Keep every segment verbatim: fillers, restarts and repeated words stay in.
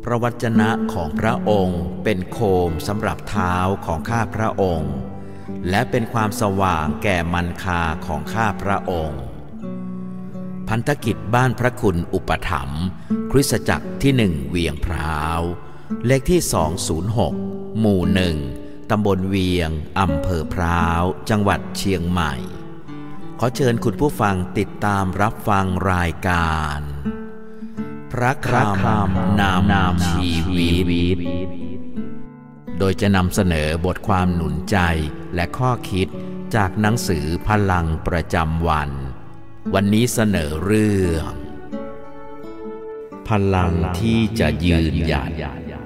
ระวจนะของพระองค์เป็นโคมสำหรับเท้าของข้าพระองค์และเป็นความสว่างแก่มันคาของข้าพระองค์พันธกิจบ้านพระคุณอุปถัมภ์คริสตจักรที่หนึ่งเวียงพร้าวเลขที่สองศูนย์หกหมู่หนึ่งตำบลเวียงอำเภอพร้าวจังหวัดเชียงใหม่ขอเชิญคุณผู้ฟังติดตามรับฟังรายการพระคำนำชีวิตโดยจะนำเสนอบทความหนุนใจและข้อคิดจากหนังสือพลังประจำวันวันนี้เสนอเรื่องพลังที่จะยืนหยัด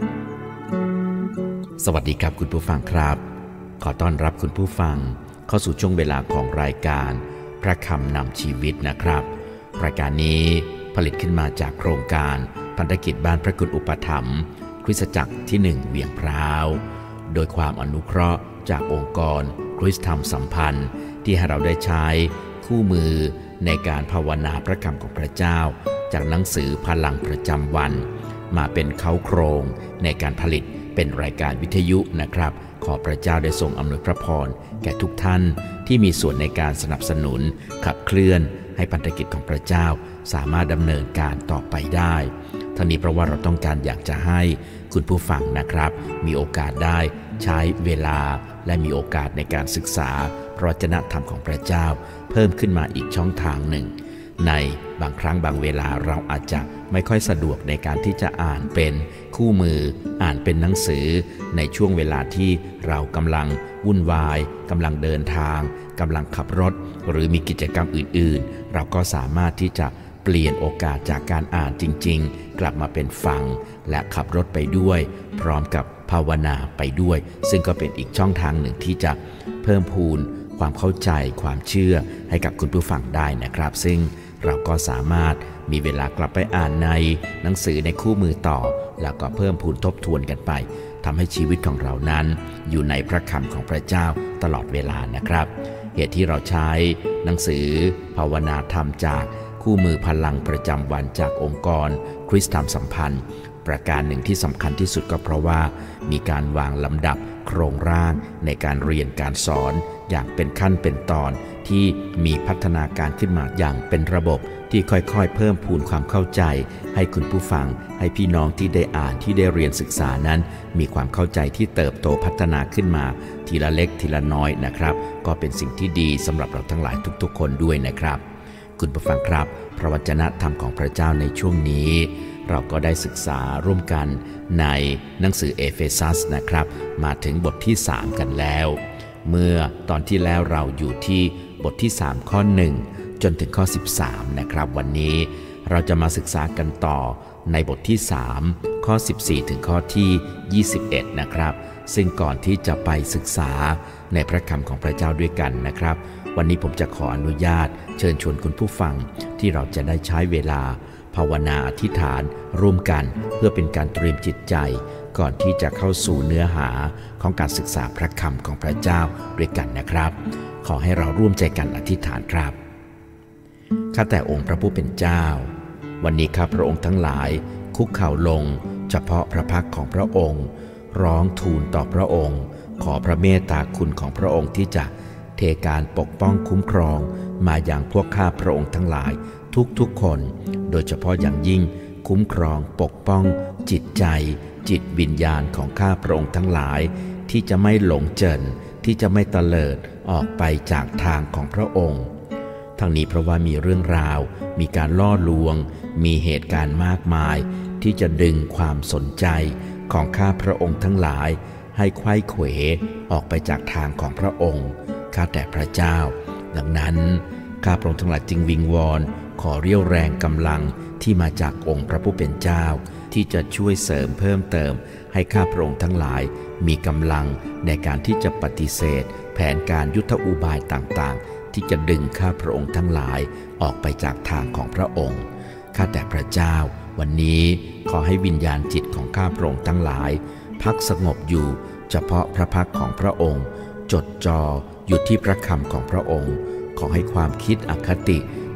สวัสดีครับคุณผู้ฟังครับขอต้อนรับคุณผู้ฟังเข้าสู่ช่วงเวลาของรายการพระคำนำชีวิตนะครับรายการนี้ผลิตขึ้นมาจากโครงการพันธกิจบ้านพระคุณอุปถัมภ์คริสตจักรที่หนึ่งเวียงพร้าวโดยความอนุเคราะห์จากองค์กรคริสตธรรมสัมพันธ์ที่ให้เราได้ใช้คู่มือในการภาวนาพระคำของพระเจ้าจากหนังสือพลังประจำวันมาเป็นเค้าโครงในการผลิตเป็นรายการวิทยุนะครับขอพระเจ้าได้ทรงอำนวยพระพรแก่ทุกท่านที่มีส่วนในการสนับสนุนขับเคลื่อนให้พันธกิจของพระเจ้าสามารถดำเนินการต่อไปได้ทั้งนี้เพราะว่าเราต้องการอยากจะให้คุณผู้ฟังนะครับมีโอกาสได้ใช้เวลาและมีโอกาสในการศึกษาพระวจนะธรรมของพระเจ้าเพิ่มขึ้นมาอีกช่องทางหนึ่งในบางครั้งบางเวลาเราอาจจะไม่ค่อยสะดวกในการที่จะอ่านเป็นคู่มืออ่านเป็นหนังสือในช่วงเวลาที่เรากำลังวุ่นวายกำลังเดินทางกำลังขับรถหรือมีกิจกรรมอื่นๆเราก็สามารถที่จะเปลี่ยนโอกาสจากการอ่านจริงๆกลับมาเป็นฟังและขับรถไปด้วยพร้อมกับภาวนาไปด้วยซึ่งก็เป็นอีกช่องทางหนึ่งที่จะเพิ่มพูนความเข้าใจความเชื่อให้กับคุณผู้ฟังได้นะครับซึ่งเราก็สามารถมีเวลากลับไปอ่านในหนังสือในคู่มือต่อแล้วก็เพิ่มพูนทบทวนกันไปทำให้ชีวิตของเรานั้นอยู่ในพระคำของพระเจ้าตลอดเวลานะครับเหตุที่เราใช้หนังสือภาวนาธรรมจากคู่มือพลังประจำวันจากองค์กรคริสตธรรมสัมพันธ์ประการหนึ่งที่สำคัญที่สุดก็เพราะว่ามีการวางลำดับโครงร่างในการเรียนการสอนอย่างเป็นขั้นเป็นตอนที่มีพัฒนาการขึ้นมาอย่างเป็นระบบที่ค่อยๆเพิ่มพูนความเข้าใจให้คุณผู้ฟังให้พี่น้องที่ได้อ่านที่ได้เรียนศึกษานั้นมีความเข้าใจที่เติบโตพัฒนาขึ้นมาทีละเล็กทีละน้อยนะครับก็เป็นสิ่งที่ดีสำหรับเราทั้งหลายทุกๆคนด้วยนะครับคุณผู้ฟังครับพระวจนะธรรมของพระเจ้าในช่วงนี้เราก็ได้ศึกษาร่วมกันในหนังสือเอเฟซัสนะครับมาถึงบทที่สามกันแล้วเมื่อตอนที่แล้วเราอยู่ที่บทที่สามข้อหนึ่งจนถึงข้อสิบสามนะครับวันนี้เราจะมาศึกษากันต่อในบทที่สามข้อสิบสี่ถึงข้อที่ยี่สิบเอ็ดนะครับซึ่งก่อนที่จะไปศึกษาในพระคำของพระเจ้าด้วยกันนะครับวันนี้ผมจะขออนุญาตเชิญชวนคุณผู้ฟังที่เราจะได้ใช้เวลาภาวนาอธิษฐานร่วมกันเพื่อเป็นการเตรียมจิตใจก่อนที่จะเข้าสู่เนื้อหาของการศึกษาพระคำของพระเจ้าด้วยกันนะครับขอให้เราร่วมใจกันอธิษฐานครับข้าแต่องค์พระผู้เป็นเจ้าวันนี้ข้าพระองค์ทั้งหลายคุกเข่าลงเฉพาะพระพักของพระองค์ร้องทูลต่อพระองค์ขอพระเมตตาคุณของพระองค์ที่จะเทการปกป้องคุ้มครองมาอย่างพวกข้าพระองค์ทั้งหลายทุกๆคนโดยเฉพาะอย่างยิ่งคุ้มครองปกป้องจิตใจจิตวิญญาณของข้าพระองค์ทั้งหลายที่จะไม่หลงเจิญที่จะไม่เตลิดออกไปจากทางของพระองค์ทั้งนี้เพราะว่ามีเรื่องราวมีการล่อลวงมีเหตุการณ์มากมายที่จะดึงความสนใจของข้าพระองค์ทั้งหลายให้ไขว้เขวออกไปจากทางของพระองค์ข้าแต่พระเจ้าดังนั้นข้าพระองค์ทั้งหลายจึงวิงวอนขอเรี่ยวแรงกำลังที่มาจากองค์พระผู้เป็นเจ้าที่จะช่วยเสริมเพิ่มเติมให้ข้าพระองค์ทั้งหลายมีกำลังในการที่จะปฏิเสธแผนการยุทธอุบายต่างๆที่จะดึงข้าพระองค์ทั้งหลายออกไปจากทางของพระองค์ข้าแต่พระเจ้าวันนี้ขอให้วิญญาณจิตของข้าพระองค์ทั้งหลายพักสงบอยู่เฉพาะพระพักของพระองค์จดจ่ออยู่ที่พระคำของพระองค์ขอให้ความคิดอคติ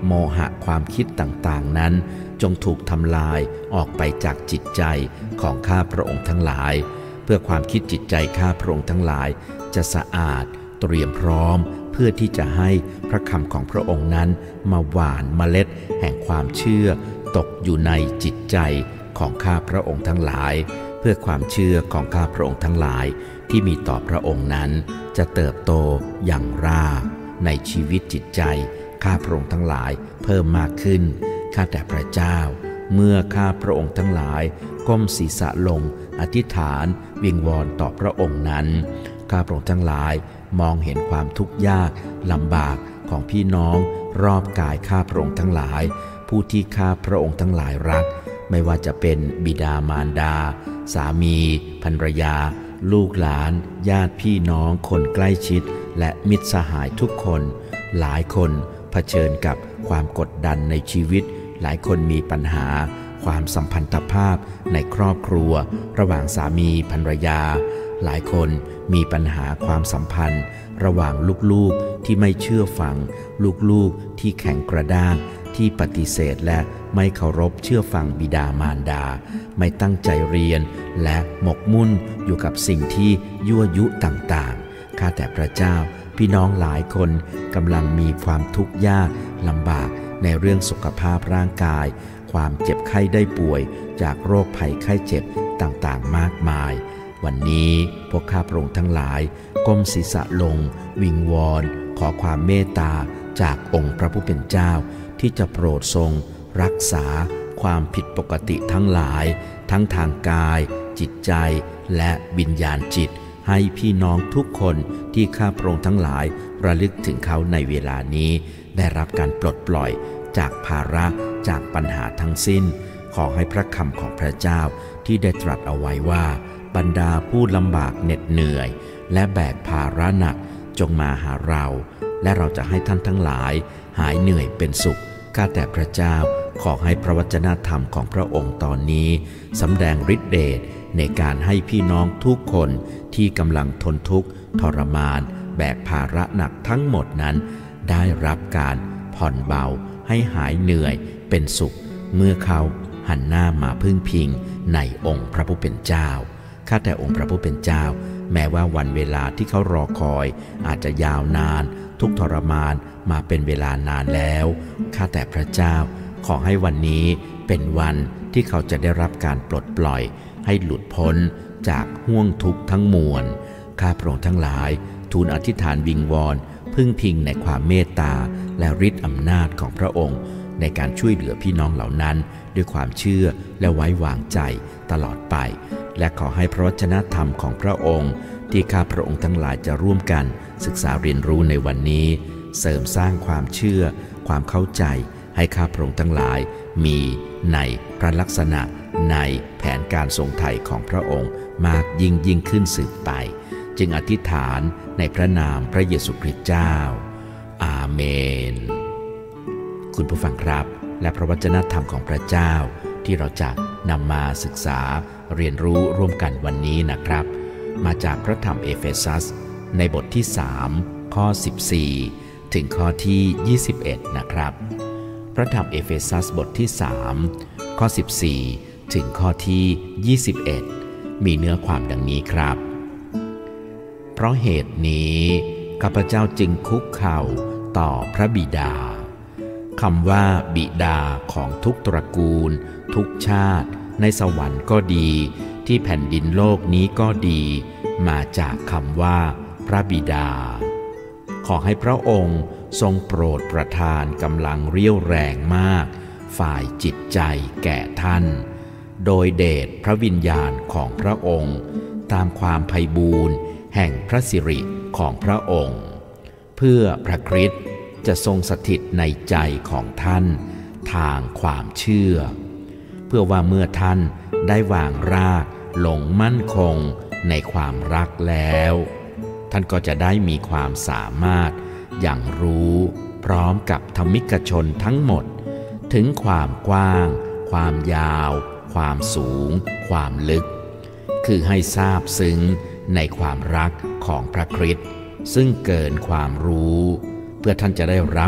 โมหะความคิดต่างๆนั้นจงถูกทำลายออกไปจากจิตใจของข้าพระองค์ทั้งหลายเพื่อความคิดจิตใจข้าพระองค์ทั้งหลายจะสะอาดเตรียมพร้อมเพื่อที่จะให้พระคำของพระองค์นั้นมาหว่านเมล็ดแห่งความเชื่อตกอยู่ในจิตใจของข้าพระองค์ทั้งหลายเพื่อความเชื่อของข้าพระองค์ทั้งหลายที่มีต่อพระองค์นั้นจะเติบโตอย่างรากในชีวิตจิตใจข้าพระองค์ทั้งหลายเพิ่มมากขึ้นข้าแต่พระเจ้าเมื่อข้าพระองค์ทั้งหลายก้มศีรษะลงอธิษฐานวิงวอนต่อพระองค์นั้นข้าพระองค์ทั้งหลายมองเห็นความทุกข์ยากลำบากของพี่น้องรอบกายข้าพระองค์ทั้งหลายผู้ที่ข้าพระองค์ทั้งหลายรักไม่ว่าจะเป็นบิดามารดาสามีภรรยาลูกหลานญาติพี่น้องคนใกล้ชิดและมิตรสหายทุกคนหลายคนเผชิญกับความกดดันในชีวิตหลายคนมีปัญหาความสัมพันธภาพในครอบครัวระหว่างสามีภรรยาหลายคนมีปัญหาความสัมพันธ์ระหว่างลูกๆที่ไม่เชื่อฟังลูกๆที่แข็งกระด้างที่ปฏิเสธและไม่เคารพเชื่อฟังบิดามารดาไม่ตั้งใจเรียนและหมกมุ่นอยู่กับสิ่งที่ยั่วยุต่างๆข้าแต่พระเจ้าพี่น้องหลายคนกำลังมีความทุกข์ยากลำบากในเรื่องสุขภาพร่างกายความเจ็บไข้ได้ป่วยจากโรคภัยไข้เจ็บต่างๆมากมายวันนี้พวกข้าพระองค์ทั้งหลายก้มศีรษะลงวิงวอนขอความเมตตาจากองค์พระผู้เป็นเจ้าที่จะโปรดทรงรักษาความผิดปกติทั้งหลายทั้งทางกายจิตใจและวิญญาณจิตให้พี่น้องทุกคนที่ข้าพระองค์ทั้งหลายระลึกถึงเขาในเวลานี้ได้รับการปลดปล่อยจากภาระจากปัญหาทั้งสิ้นขอให้พระคำของพระเจ้าที่ได้ตรัสเอาไว้ว่าบรรดาผู้ลำบากเหน็ดเหนื่อยและแบกภาระหนักจงมาหาเราและเราจะให้ท่านทั้งหลายหายเหนื่อยเป็นสุขข้าแต่พระเจ้าขอให้พระวจนะธรรมของพระองค์ตอนนี้สำแดงฤทธิเดชในการให้พี่น้องทุกคนที่กำลังทนทุกข์ทรมานแบกภาระหนักทั้งหมดนั้นได้รับการผ่อนเบาให้หายเหนื่อยเป็นสุขเมื่อเขาหันหน้ามาพึ่งพิงในองค์พระผู้เป็นเจ้าข้าแต่องค์พระผู้เป็นเจ้าแม้ว่าวันเวลาที่เขารอคอยอาจจะยาวนานทุกทรมานมาเป็นเวลานานแล้วข้าแต่พระเจ้าขอให้วันนี้เป็นวันที่เขาจะได้รับการปลดปล่อยให้หลุดพ้นจากห้วงทุกข์ทั้งมวลข้าพระองค์ทั้งหลายทูลอธิษฐานวิงวอนพึ่งพิงในความเมตตาและฤทธิ์อำนาจของพระองค์ในการช่วยเหลือพี่น้องเหล่านั้นด้วยความเชื่อและไว้วางใจตลอดไปและขอให้พระวจนะธรรมของพระองค์ที่ข้าพระองค์ทั้งหลายจะร่วมกันศึกษาเรียนรู้ในวันนี้เสริมสร้างความเชื่อความเข้าใจให้ข้าพระองค์ทั้งหลายมีในพระลักษณะในแผนการทรงไถ่ของพระองค์มากยิ่งยิ่งขึ้นสืบไปจึงอธิษฐานในพระนามพระเยซูคริสต์เจ้าอาเมนคุณผู้ฟังครับและพระวจนะธรรมของพระเจ้าที่เราจะนำมาศึกษาเรียนรู้ร่วมกันวันนี้นะครับมาจากพระธรรมเอเฟซัสในบทที่สามข้อสิบสี่ถึงข้อที่ยี่สิบเอ็ดนะครับพระธรรมเอเฟซัสบทที่สามข้อสิบสี่ถึงข้อที่ยี่สิบเอ็ดมีเนื้อความดังนี้ครับเพราะเหตุนี้ข้าพเจ้าจึงคุกเข่าต่อพระบิดาคำว่าบิดาของทุกตระกูลทุกชาติในสวรรค์ก็ดีที่แผ่นดินโลกนี้ก็ดีมาจากคำว่าพระบิดาขอให้พระองค์ทรงโปรดประทานกำลังเรี่ยวแรงมากฝ่ายจิตใจแก่ท่านโดยเดชพระวิญญาณของพระองค์ตามความไพบูรย์แห่งพระสิริของพระองค์เพื่อพระคริสต์จะทรงสถิตในใจของท่านทางความเชื่อเพื่อว่าเมื่อท่านได้วางรากลงมั่นคงในความรักแล้วท่านก็จะได้มีความสามารถอย่างรู้พร้อมกับธรรมิกชนทั้งหมดถึงความกว้างความยาวความสูงความลึกคือให้ทราบซึ้งในความรักของพระคริสต์ซึ่งเกินความรู้เพื่อท่านจะได้รับ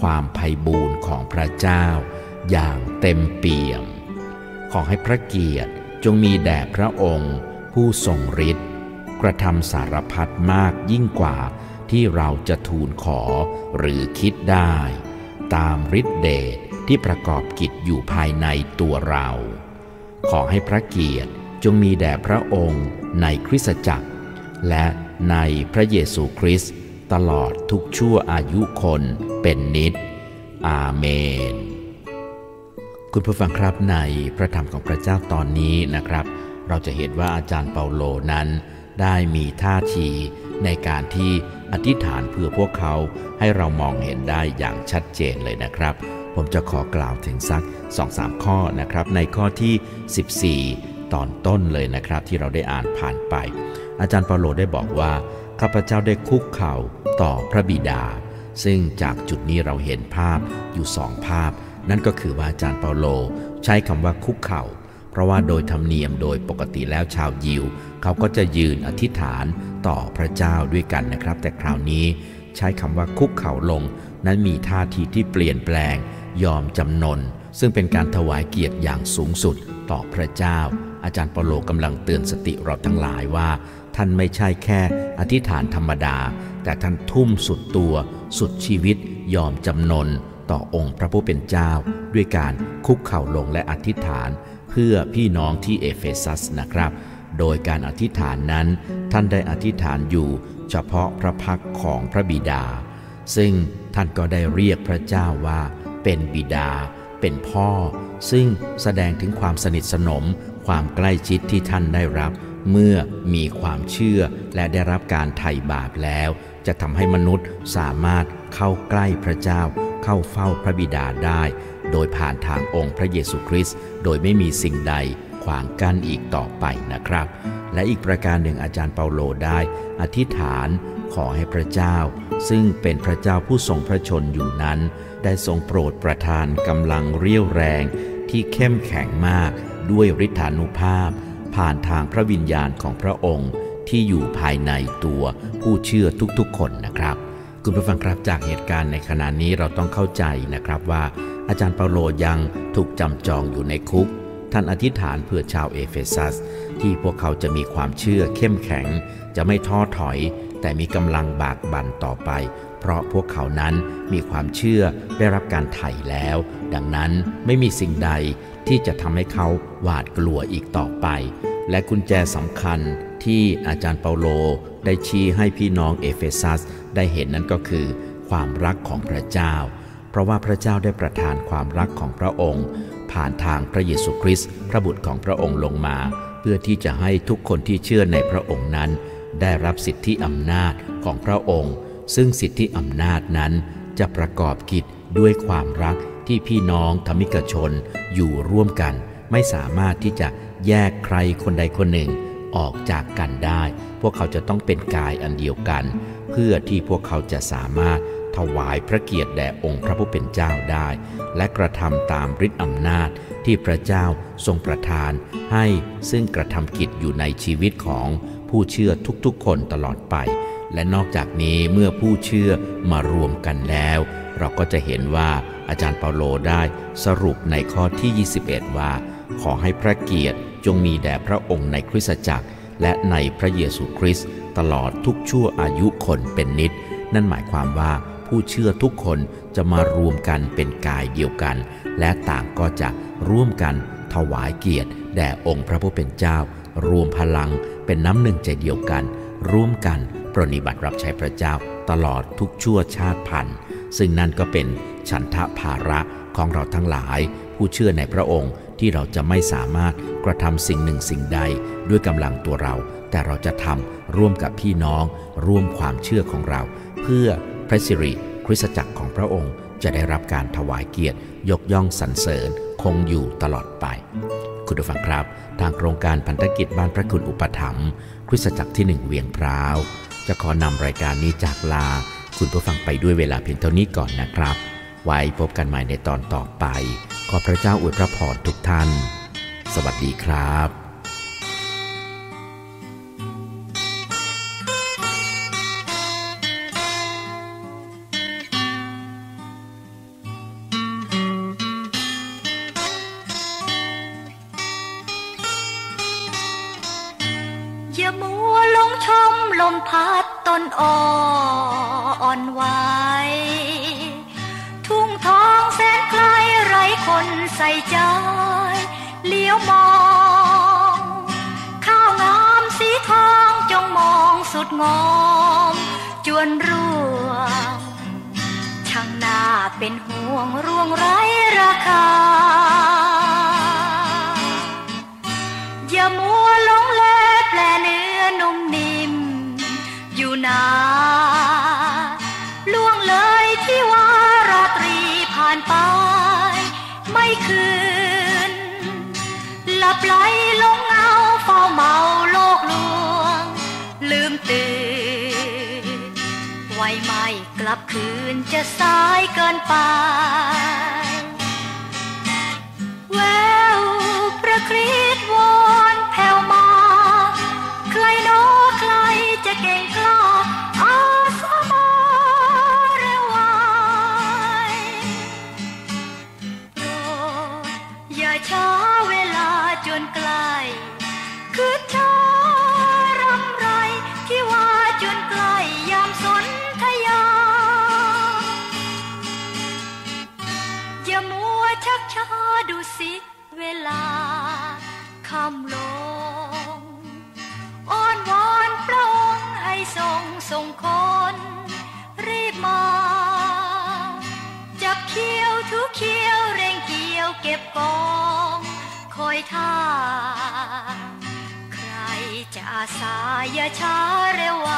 ความไพบูลย์ของพระเจ้าอย่างเต็มเปี่ยมขอให้พระเกียรติจงมีแด่พระองค์ผู้ทรงฤทธิ์กระทำสารพัดมากยิ่งกว่าที่เราจะทูลขอหรือคิดได้ตามฤทธิเดชที่ประกอบกิจอยู่ภายในตัวเราขอให้พระเกียรติจงมีแด่พระองค์ในคริสตจักรและในพระเยซูคริสต์ตลอดทุกชั่วอายุคนเป็นนิจอาเมนคุณผู้ฟังครับในพระธรรมของพระเจ้าตอนนี้นะครับเราจะเห็นว่าอาจารย์เปาโลนั้นได้มีท่าทีในการที่อธิษฐานเพื่อพวกเขาให้เรามองเห็นได้อย่างชัดเจนเลยนะครับผมจะขอกล่าวถึงสัก สองถึงสาม ข้อนะครับในข้อที่สิบสี่ตอนต้นเลยนะครับที่เราได้อ่านผ่านไปอาจารย์เปาโลได้บอกว่าข้าพเจ้าได้คุกเข่าต่อพระบิดาซึ่งจากจุดนี้เราเห็นภาพอยู่สองภาพนั่นก็คือว่าอาจารย์เปาโลใช้คำว่าคุกเข่าเพราะว่าโดยธรรมเนียมโดยปกติแล้วชาวยิวเขาก็จะยืนอธิษฐานต่อพระเจ้าด้วยกันนะครับแต่คราวนี้ใช้คำว่าคุกเข่าลงนั้นมีท่าทีที่เปลี่ยนแปลงยอมจำนนซึ่งเป็นการถวายเกียรติอย่างสูงสุดต่อพระเจ้าอาจารย์เปาโลกำลังเตือนสติเราทั้งหลายว่าท่านไม่ใช่แค่อธิษฐานธรรมดาแต่ท่านทุ่มสุดตัวสุดชีวิตยอมจำนนต่อองค์พระผู้เป็นเจ้าด้วยการคุกเข่าลงและอธิษฐานเพื่อพี่น้องที่เอเฟซัสนะครับโดยการอธิษฐานนั้นท่านได้อธิษฐานอยู่เฉพาะพระพักของพระบิดาซึ่งท่านก็ได้เรียกพระเจ้าว่าเป็นบิดาเป็นพ่อซึ่งแสดงถึงความสนิทสนมความใกล้ชิดที่ท่านได้รับเมื่อมีความเชื่อและได้รับการไถ่บาปแล้วจะทำให้มนุษย์สามารถเข้าใกล้พระเจ้าเข้าเฝ้าพระบิดาได้โดยผ่านทางองค์พระเยซูคริสต์โดยไม่มีสิ่งใดขวางกั้นอีกต่อไปนะครับและอีกประการหนึ่งอาจารย์เปาโลได้อธิษฐานขอให้พระเจ้าซึ่งเป็นพระเจ้าผู้ทรงพระชนอยู่นั้นได้ทรงโปรดประทานกำลังเรี่ยวแรงที่เข้มแข็งมากด้วยฤทธานุภาพผ่านทางพระวิญญาณของพระองค์ที่อยู่ภายในตัวผู้เชื่อทุกๆคนนะครับคุณผู้ฟังครับจากเหตุการณ์ในขณะนี้เราต้องเข้าใจนะครับว่าอาจารย์เปาโลยังถูกจำจองอยู่ในคุกท่านอธิษฐานเพื่อชาวเอเฟซัสที่พวกเขาจะมีความเชื่อเข้มแข็งจะไม่ท้อถอยแต่มีกำลังบากบั่นต่อไปเพราะพวกเขานั้นมีความเชื่อได้รับการไถ่แล้วดังนั้นไม่มีสิ่งใดที่จะทำให้เขาหวาดกลัวอีกต่อไปและกุญแจสำคัญที่อาจารย์เปาโลได้ชี้ให้พี่น้องเอเฟซัสได้เห็นนั้นก็คือความรักของพระเจ้าเพราะว่าพระเจ้าได้ประทานความรักของพระองค์ผ่านทางพระเยซูคริสต์พระบุตรของพระองค์ลงมาเพื่อที่จะให้ทุกคนที่เชื่อในพระองค์นั้นได้รับสิทธิอำนาจของพระองค์ซึ่งสิทธิอำนาจนั้นจะประกอบกิจด้วยความรักที่พี่น้องธรรมิกชนอยู่ร่วมกันไม่สามารถที่จะแยกใครคนใดคนหนึ่งออกจากกันได้พวกเขาจะต้องเป็นกายอันเดียวกันเพื่อที่พวกเขาจะสามารถถวายพระเกียรติแด่องค์พระผู้เป็นเจ้าได้และกระทำตามฤทธิอำนาจที่พระเจ้าทรงประทานให้ซึ่งกระทำกิจอยู่ในชีวิตของผู้เชื่อทุกๆคนตลอดไปและนอกจากนี้เมื่อผู้เชื่อมารวมกันแล้วเราก็จะเห็นว่าอาจารย์เปาโลได้สรุปในข้อที่ยี่สิบเอ็ดว่าขอให้พระเกียรติจงมีแด่พระองค์ในคริสตจักรและในพระเยซูคริสต์ตลอดทุกชั่วอายุคนเป็นนิจนั่นหมายความว่าผู้เชื่อทุกคนจะมารวมกันเป็นกายเดียวกันและต่างก็จะร่วมกันถวายเกียรติแด่องค์พระผู้เป็นเจ้ารวมพลังเป็นน้ำหนึ่งใจเดียวกันร่วมกันปรนนิบัติรับใช้พระเจ้าตลอดทุกชั่วชาติพันธุ์ซึ่งนั่นก็เป็นฉันทภาระของเราทั้งหลายผู้เชื่อในพระองค์ที่เราจะไม่สามารถกระทำสิ่งหนึ่งสิ่งใดด้วยกำลังตัวเราแต่เราจะทำร่วมกับพี่น้องร่วมความเชื่อของเราเพื่อพระสิริคริสตจักรของพระองค์จะได้รับการถวายเกียรติยกย่องสรรเสริญคงอยู่ตลอดไปคุณผู้ฟังครับทางโครงการพันธกิจบ้านพระคุณอุปถัมภ์คริสตจักรที่หนึ่งเวียงพร้าวจะขอนำรายการนี้จากลาคุณผู้ฟังไปด้วยเวลาเพียงเท่านี้ก่อนนะครับไว้พบกันใหม่ในตอนต่อไปขอพระเจ้าอวยพระพรทุกท่านสวัสดีครับวลงชมลมพัดต้นอ่อนไหวทุ่งทองแสนไกลไร้คนใส่ใจเลี้ยวมองข้าวงามสีทองจงมองสุดงอมจวนร่วงช่างน่าเป็นห่วงร่วงไร้ราคาอย่ามัวหลงแลแปลเนื้อนุ่มนิ่มอยู่นาล่วงเลยที่ว่าราตรีผ่านไปไม่คืนหลับไหลลงเงาเฝ้าเมาโลกลวงลืมตื่นไว้ไม่กลับคืนจะสายเกินไปแววประคริตวอนแผ่วมาใครโน้ใครจะเก่งกล้าอาสามาเร็วไวโปรดอย่าช้าเวลาจนไกลคือช้ารำไรที่ว่าจนไกลยามสนธยาอย่ามัวชักช้าดูสิเวลาคำลงอ้อนวอนพระองค์ให้ทรงส่งคนรีบมาจับเขี้ยวทุกเขี้ยวเร่งเกี่ยวเก็บกองคอยท่าใครจะอาสาอย่าช้าเร็วไว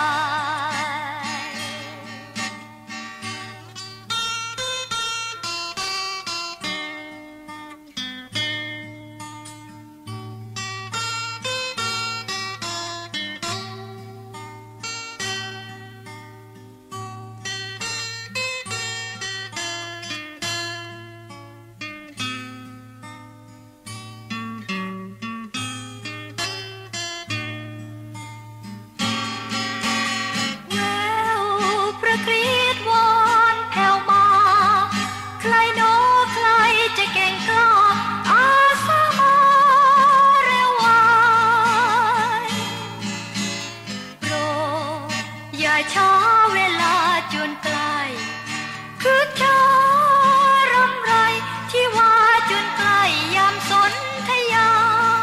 ช้าเวลาจนไกลคือช้ารำไรที่ว่าจนไกลยามสนธยา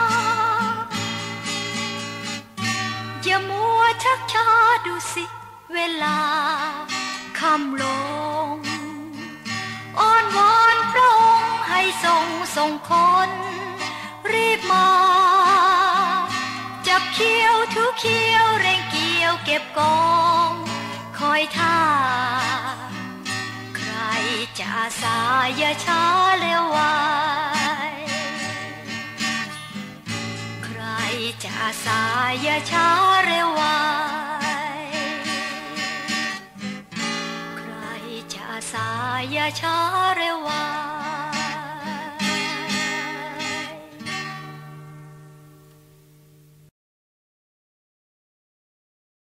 อย่ามัวชักช้าดูสิเวลาคำลงอ้อนวอนพระองค์ให้ทรงส่งคนรีบมาจับเขี้ยวทุกเขี้ยวเร่งเกี่ยวเก็บกองคอยท่าใครจะอาสาอย่าช้าเร็วไวใครจะอาสาอย่าช้าเร็วไวใครจะอาสาอย่าช้าเร็วไว